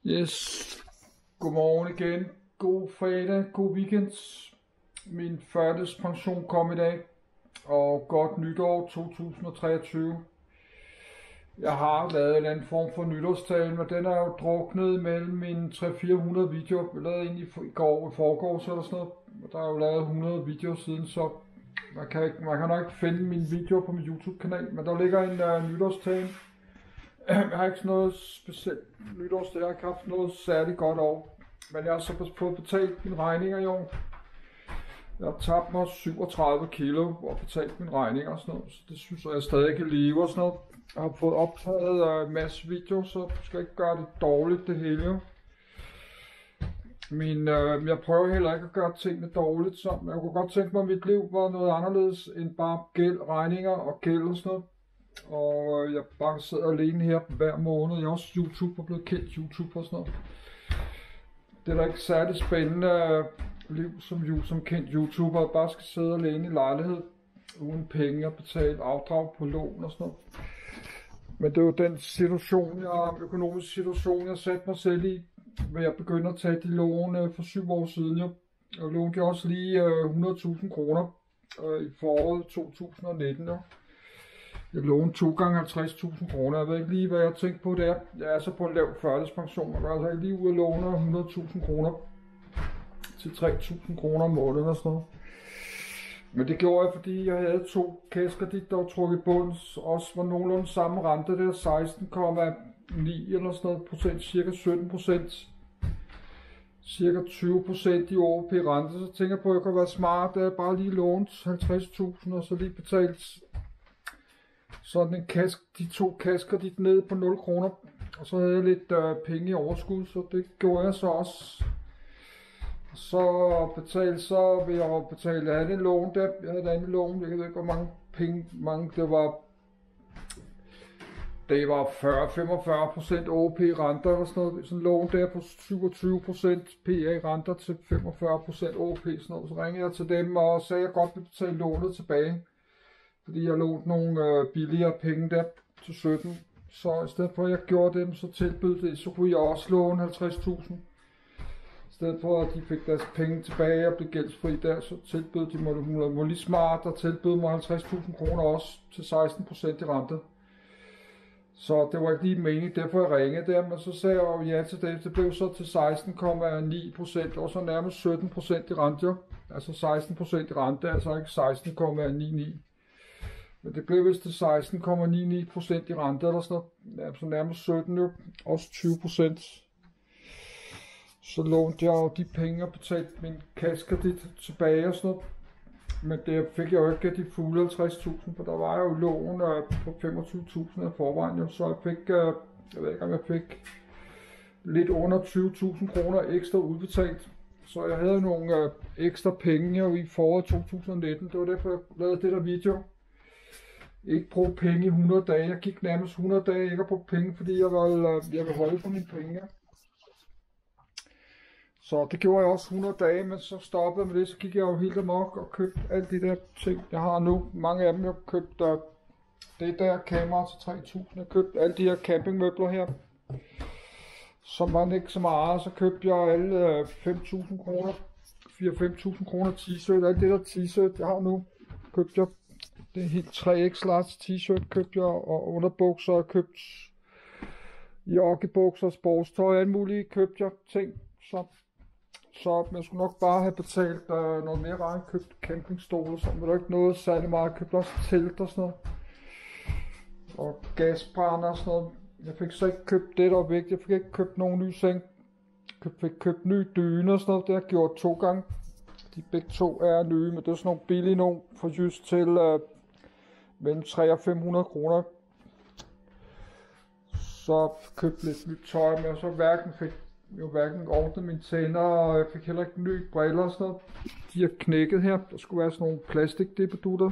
Yes, godmorgen igen. God fredag, god weekend. Min førtidspension kom i dag, og godt nytår 2023. Jeg har lavet en eller anden form for nytårstale, men den er jo druknet mellem mine 300-400 videoer. Jeg lavede egentlig i går i forgårs eller sådan noget. Der er jo lavet 100 videoer siden, så man kan nok ikke finde mine videoer på min YouTube-kanal, men der ligger en nytårstale. Jeg har ikke sådan noget specielt nytårstale, jeg har ikke haft noget særligt godt år. Men jeg har så fået betalt mine regninger i år. Jeg har tabt mig 37 kilo og betalt mine regninger og sådan noget, så det synes jeg stadig kan leve og sådan noget. Jeg har fået optaget en masse videoer, så jeg skal ikke gøre det dårligt det hele. Jeg prøver heller ikke at gøre tingene dårligt, så jeg kunne godt tænke mig, at mit liv var noget anderledes end bare gæld, regninger og gæld og sådan noget. Og jeg bare sidder alene her hver måned. Jeg er også YouTuber, blevet kendt YouTuber og sådan noget. Det er da ikke særlig spændende liv som kendt YouTuber, at bare skal sidde alene i lejlighed uden penge og betale afdrag på lån og sådan noget. Men det er jo den økonomiske situation, jeg satte mig selv i, hvor jeg begyndte at tage de lån for 7 år siden. Jeg lånte også lige 100.000 kroner i foråret 2019. Jeg lånte 2 gange 50.000 kroner. Jeg ved ikke lige, hvad jeg tænkte på der. Jeg er så på en lav førtidspension. Jeg går altså ikke lige ud og låne 100.000 kroner til 3.000 kroner om måneden og sådan noget. Men det gjorde jeg, fordi jeg havde 2 kassekredit, der var trukket i bunden. Også var nogenlunde samme rente der, 16,9 eller sådan noget procent, cirka 17%. Cirka 20% i OP-rente. Så tænker jeg på, at jeg kunne være smart, at jeg bare lige lånt 50.000 og så lige betalt sådan en de 2 kassekredit ned på 0 kroner. Og så havde jeg lidt penge i overskud, så det gjorde jeg så også. Så vil jeg betale af det lån der. Jeg havde et andet lån, jeg ved ikke hvor mange penge, det var 40-45% OP renter og sådan noget. Sådan en lån der på 27% PA renter til 45% OP sådan noget. Så ringede jeg til dem og sagde, at jeg godt ville betale lånet tilbage. Fordi jeg lånte nogle billigere penge der til 17. Så i stedet for at jeg gjorde dem, så tilbød det, så kunne jeg også låne 50.000. I stedet for at de fik deres penge tilbage og blev gældsfri der, så tilbød de mig lige smart og tilbød mig 50.000 kroner også til 16% i rente. Så det var ikke lige meningen, derfor jeg ringede der, men så sagde jeg jo ja til det. Det blev så til 16,9% og så nærmest 17% i rente. Altså 16% i rente, altså ikke 16,99. Men det blev vist til 16,99% i rente eller sådan noget. Ja, så nærmest 17 jo, også 20%. Så lånte jeg jo de penge og betalte min kassekredit tilbage og sådan noget. Men det fik jeg jo ikke de fulde 50.000, for der var jo lån på 25.000 af forvejen jo. Så jeg fik, jeg ved ikke om jeg fik lidt under 20.000 kroner ekstra udbetalt. Så jeg havde nogle ekstra penge jo i foråret 2019. Det var derfor jeg lavede det der video. Ikke bruge penge i 100 dage. Jeg gik nærmest 100 dage ikke at bruge penge, fordi jeg ville holde på mine penge. Så det gjorde jeg også 100 dage, men så stoppede med det, så gik jeg jo helt amok og købte alle de der ting, jeg har nu. Mange af dem, jeg købte det der kamera til 3.000. Jeg købte alle de her campingmøbler her, som var ikke så meget. Så købte jeg alle 5.000 kroner, 4-5.000 kroner t-shirt. Alt det der t-shirt, jeg har nu, købte jeg. Det er helt 3x large t-shirt købte jeg, og underbukser jeg købte, joggebukser, sportstøj, alt muligt købte jeg ting. Så jeg skulle nok bare have betalt noget mere regn, købt campingstole, så var der ikke noget særlig meget. Jeg købte også telt og sådan noget, og gasbrænder og sådan noget. Jeg fik så ikke købt det, der var vigtigt. Jeg fik ikke købt nogen ny seng. Jeg fik købt nye dyne og sådan noget, det har jeg gjort 2 gange. De begge 2 er nye, men det er sådan nogle billige nogle fra Jysk til mellem 300 og 500 kroner. Så købte lidt nyt tøj, men så hverken ordnet mine tænder, og jeg fik heller ikke nye briller og sådan noget. De er knækket her. Der skulle være sådan nogle plastikdippedutter.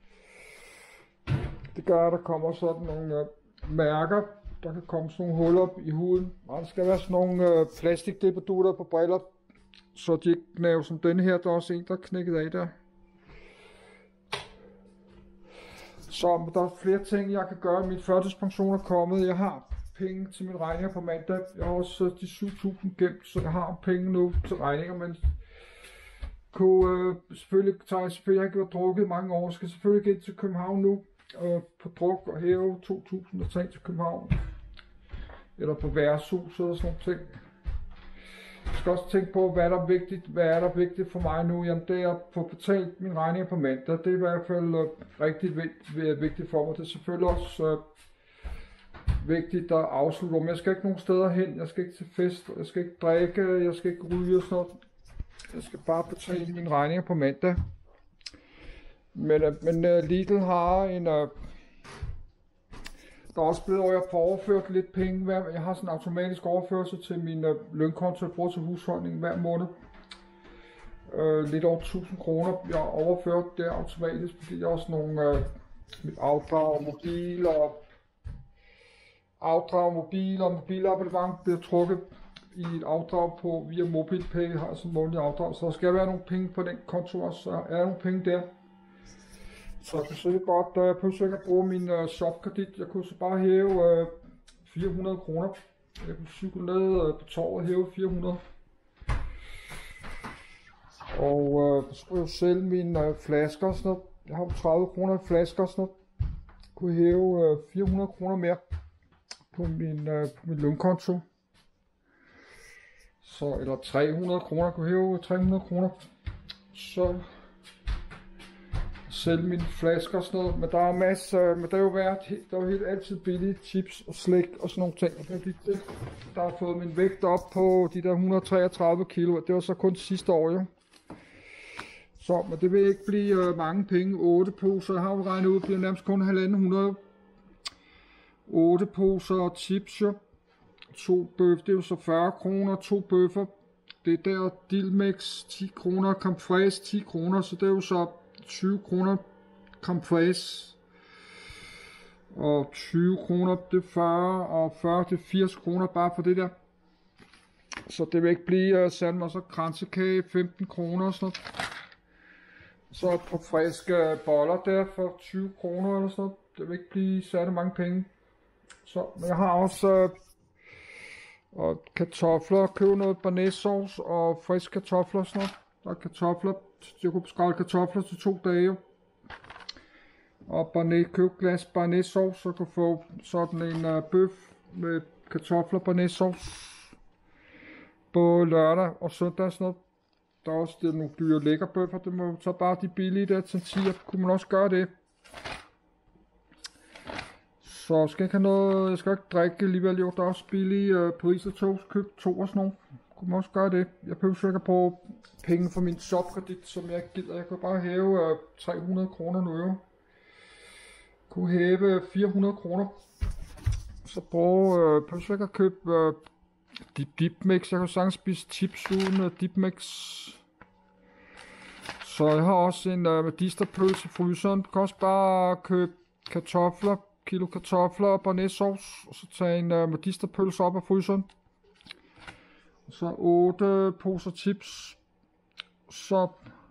Det gør, at der kommer sådan nogle mærker. Der kan komme sådan nogle huller op i huden. Og der skal være sådan nogle plastikdippedutter på briller, så de ikke knæver som den her. Der er også en, der er knækket af der. Så der er flere ting, jeg kan gøre. Min førtidspension er kommet. Jeg har penge til mine regninger på mandag. Jeg har også de 7.000 gemt, så jeg har penge nu til regninger, men selvfølgelig har jeg ikke været drukket i mange år. Jeg skal selvfølgelig ind til København nu på druk og hæve 2.000 og tage til København. Eller på værtshuset og sådan nogle ting. Jeg skal også tænke på, hvad er der vigtigt for mig nu. Jamen det er at få betalt mine regninger på mandag. Det er i hvert fald rigtig vigtigt for mig. Det er selvfølgelig også vigtigt at afslutte. Men jeg skal ikke nogen steder hen. Jeg skal ikke til fest. Jeg skal ikke drikke. Jeg skal ikke ryge og sådan noget. Jeg skal bare betale mine regninger på mandag. Men Lidl har en... Der er også blevet over, jeg får overført lidt penge. Jeg har sådan en automatisk overførsel til min lønkonto, jeg bruger til husholdning hver måned. Lidt over 1000 kroner. Jeg har overført det automatisk, fordi jeg har også nogle mit afdrag, mobil og mobilabonnement bliver trukket i et afdrag på via MobilePay. Har sådan en månedlig afdrag, så der skal være nogle penge på den konto også. Så er der nogle penge der. Så jeg kunne sikkert godt pludselig bruge min shopkredit. Jeg kunne så bare hæve 400 kroner. Jeg kunne cykle ned på torvet og hæve 400. Og så skulle jeg sælge mine flasker og sådan noget. Jeg har 30 kroner i flasker og sådan noget. Jeg kunne hæve 400 kroner mere på min lønkonto. Så, eller 300 kroner. Jeg kunne hæve 300 kroner. Så sælge mine flasker og sådan noget, men der er masser, men der er jo helt altid billige chips og slik og sådan nogle ting, og det er det, der har fået min vægt op på de der 133 kilo, det var så kun sidste år jo. Så, men det vil ikke blive mange penge, 8 poser, jeg har jo regnet ud, det bliver nærmest kun 1.500, 8 poser chips jo, 2 bøf, det er jo så 40 kroner, 2 bøffer, det der Dilmix 10 kroner, creme fraise 10 kroner, så det er jo så 20 kroner creme fraise, og 20 kroner det er 40, og 40 det er 80 kroner bare for det der. Så det vil ikke blive særlig meget, så kransekage 15 kroner og sådan noget. Så på friske boller der for 20 kroner eller sådan noget. Det vil ikke blive særlig mange penge. Så, men jeg har også og kartofler, købe noget bearnaisesauce og friske kartofler og sådan noget. Der er kartofler. Jeg kunne skrælle kartofler til 2 dage. Og købe glas bearnaisesauce, så jeg kunne få sådan en bøf med kartofler og bearnaisesauce på lørdag og søndag. Sådan noget. Der er også nogle dyre lækre bøffer, det må så bare de billige der til 10, kunne man også gøre det. Så skal jeg ikke have noget, jeg skal ikke drikke alligevel, jo, der er også billige Paris og toast, køb 2 og sådan noget. Kunne man også gøre det. Jeg behøver sikkert bruge penge fra min shopkredit, som jeg ikke gider. Jeg kan bare hæve 300 kroner nu jo. Kunne hæve 400 kroner. Så behøver sikkert købe dipmix. Jeg kan sagtens spise chips uden dipmix. Så jeg har også en medisterpølse i fryseren. Du kan også bare købe kartofler, kilo kartofler og bearnaisesauce. Og så tage en medisterpølse op af fryseren. Så 8 poser chips. Så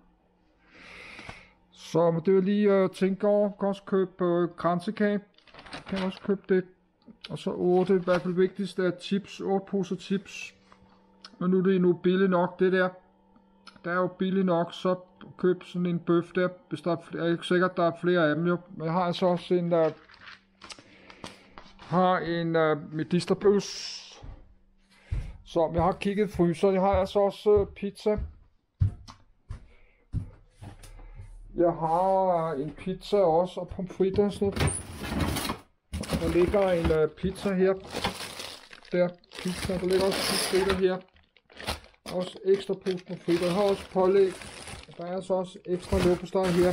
men det vil lige tænke over. Jeg kan også købe kransekage. Kan også købe det. Og så 8, i hvert fald vigtigst er chips. 8 poser chips. Men nu er det nu billigt nok det der. Der er jo billigt nok, så køb sådan en bøf der. Hvis der er flere, jeg er ikke sikker, at der er flere af dem jo. Men jeg har altså også en medisterpølse. Så jeg har kigget fryser. Jeg har altså også pizza. Jeg har en pizza også, og pomfritter og sådan noget. Der ligger en pizza her. Der pizza. Der ligger også pomfritter her. Også ekstra pose pomfritter. Jeg har også pålæg. Der er altså også ekstra leverpostej her.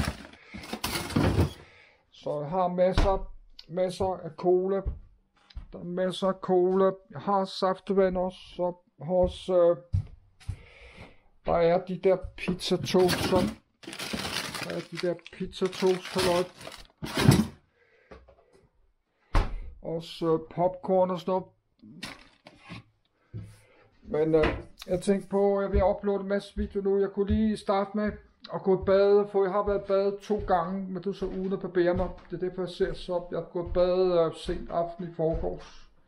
Så jeg har masser af cola. Der er masser af cola. Jeg har saftevand også. Så jeg har også der er de der pizza toast. Der er de der pizza toast. Også popcorn og sådan noget. Men jeg tænkte på, at jeg vil uploade en masse videoer nu. Jeg kunne lige starte med at gå i bad, for jeg har været i bad 2 gange, men det er så uden at barbere mig. Det er derfor jeg ser så. Jeg har gået i bad sent aften i forgårs.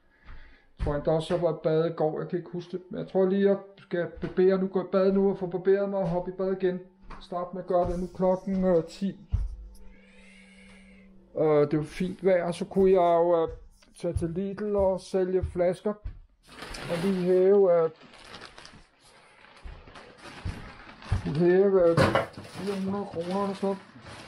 Jeg tror endda også, jeg var i bad i går. Jeg kan ikke huske det. Men jeg tror lige, jeg skal barbere nu. Gå i bad nu og få barberet mig og hoppe i bad igen. Start med at gøre det nu klokken 10. Det var fint vejr, så kunne jeg jo tage til Lidl og sælge flasker. Og lige hæve 400 kroner eller sådan.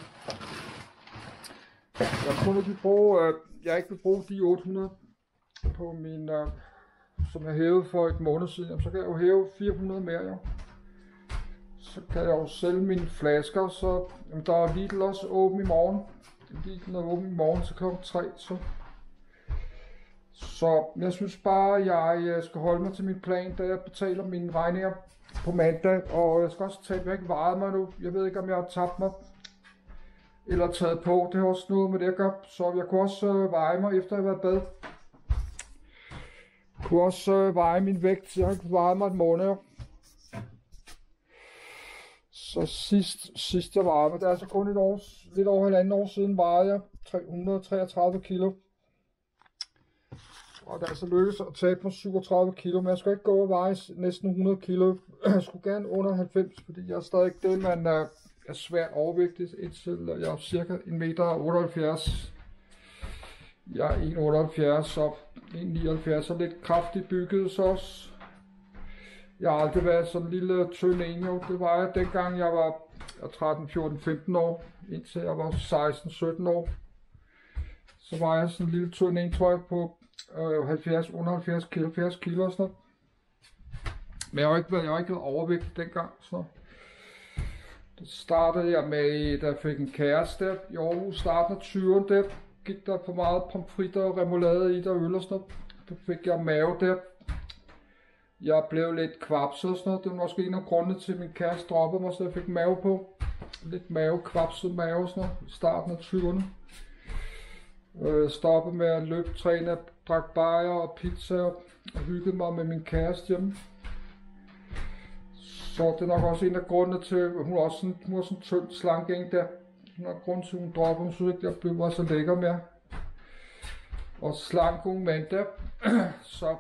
Jeg ikke vil bruge de 800 på min, som jeg hævede for et måned siden. Jamen, så kan jeg jo hæve 400 mere, jo. Så kan jeg jo sælge mine flasker, så jamen, der er Lidl også åben i morgen. Lidl er åben i morgen til klokken 3, så jeg synes bare, jeg skal holde mig til min plan, da jeg betaler mine regninger på mandag. Og jeg skal også tage, jeg ikke vejet mig nu. Jeg ved ikke, om jeg har tabt mig eller taget på. Det har også noget med det at gøre. Så jeg kunne også veje mig, efter jeg har været i bad. Jeg kunne også veje min vægt. Jeg har ikke vejet mig et måned. Så sidst jeg vejede mig, det er altså kun lidt over halvandet år siden, vejede jeg 333 kilo. Og det er altså lykkedes at tabe mig 37 kilo, men jeg skal ikke gå og veje næsten 100 kilo. Jeg skulle gerne under 90, fordi jeg er stadig det, man er svært overvægtig, indtil jeg er cirka 1,78 meter. Jeg er 1,78 og 1,79 og lidt kraftigt bygget så også. Jeg har aldrig været sådan en lille tynd en, jo. Det var jeg dengang jeg var 13, 14, 15 år, indtil jeg var 16, 17 år. Så var jeg sådan en lille tynd en, tror jeg, på 70 kilo og sådan noget. Men jeg har ikke været overvægtig dengang. Så. Det startede jeg med, da jeg fik en kæreste der i Aarhus, starten af 20'erne der. Gik der for meget pomfritter og remoulade i der øl og sådan noget. Så fik jeg mave der. Jeg blev lidt kvapset og sådan noget. Det var måske en af grundene til, at min kæreste droppede mig, så jeg fik mave på. Lidt kvapset mave og sådan noget. I starten af 20'erne. Stoppede med at løbe, træne, drak bajer og pizza og hyggede mig med min kæreste hjemme. Så det er nok også en af grundene til, at hun var sådan tynd, slank en der. Hun har grund til, at hun droppede. Hun synes ikke, jeg var så lækker mere. Og slank ung mand der. Så.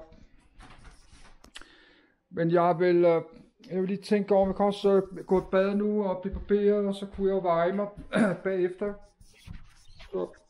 Men jeg vil lige tænke over, at jeg kan også gå i bad nu og blive barberet, og så kunne jeg jo veje mig bagefter. Så.